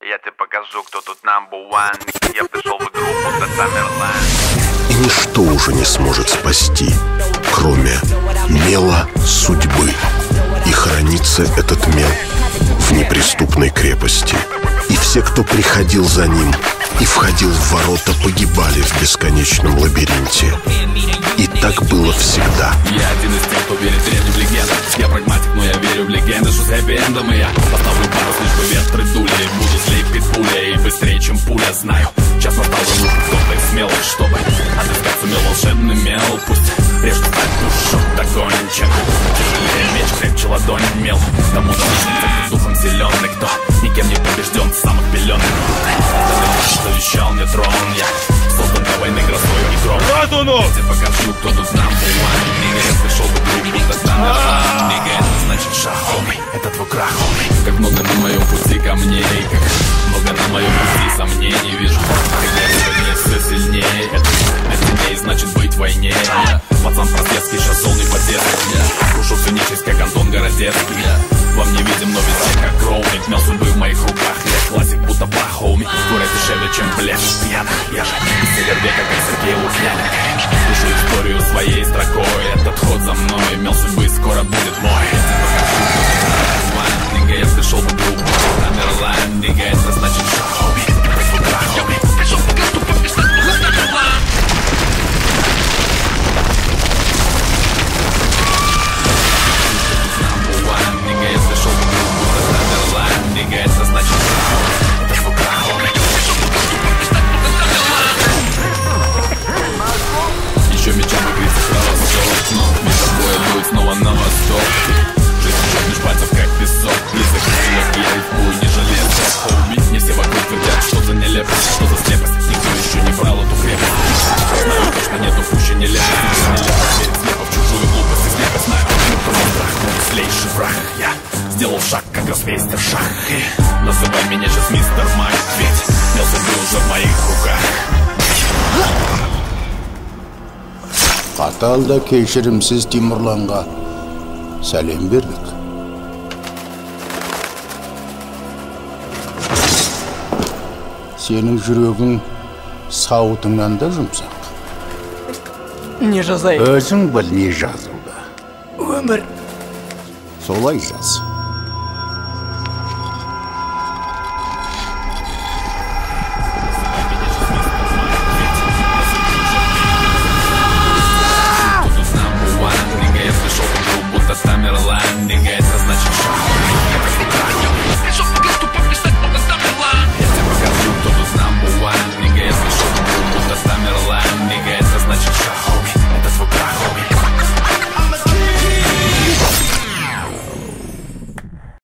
Я тебе покажу, кто тут number one. Я пришел в игру, будто Тамерлан. И ничто уже не сможет спасти, кроме мела судьбы. И хранится этот мел в неприступной крепости. И все, кто приходил за ним и входил в ворота, погибали в бесконечном лабиринте. И так было всегда. Я один из тех, кто верит древним легендам. Я прагматик, но я верю в легенды, что с хэппи-эндом. И я поставлю парус, лишь бы ветры дули. Буду слепить пуля и быстрее, чем пуля, знаю. Час настал, и нужен кто-то из смелых, чтобы отыскать сумел волшебный мел. Пусть режет стать душу догонен, чем тяжелее меч, крепче ладонь мел. Тому научится, кто духом силен, и кто никем не побежден с самых пеленок. Завещал мне трон, я создан для войны грозой и гром. Я тебе покажу, кто тут number one. Нига, я пришел в игру, будто Тамерлан. Нига, это значит шаг, homie, это твой крах, homie. Как много на моем пути камней, как много на моем пути сомнений вижу. Когда я сегодня все сильнее, это сильнее значит быть в войне. Пацан просветский, сейчас золный потес. Крушу всю нечисть, как Антон Городецкий. Вам не видим, но везде как Роулинг. Мел судьбы в моих руках, я классик, будто бах, хоуми. Город дешевле, чем блеф пьяных. Я же из Севервека, как Сергей Лукьяненко. Пишу историю своей строкой. Этот ход за мной, мел судьбы скоро будет мой. Нига, я пришел в игру, Тамерлан. Нига, это значит шаг, хоуми. Это твой крах, хоуми. Это значит, это твой крах, хоуми. Еще мечом игрится кровосток, но вместо боя дует снова на восток. Жизнь течет меж пальцев, как песок. Близок к силах, я рифмую, не железо, хоуми. Не все вокруг твердят, что за нелепость, что за слепость. Никто еще не брал эту крепость. Знаю, точно нету пуще нелепости. Верить слепо в чужую глупость и слепо знаю, что за страх, мой злейший враг. Я сделал шаг, как гроссмейстер шаг. И называй меня сейчас мистер Майк, ведь мелся был уже в моих руках. Қаталда кешірімсіз Тимурланға сәлем бердік. Сенің жүрегің сауытыңнан да жұмсақ. Не жазайын. Өзің біл не жазылды. Өмір. Солай жаз.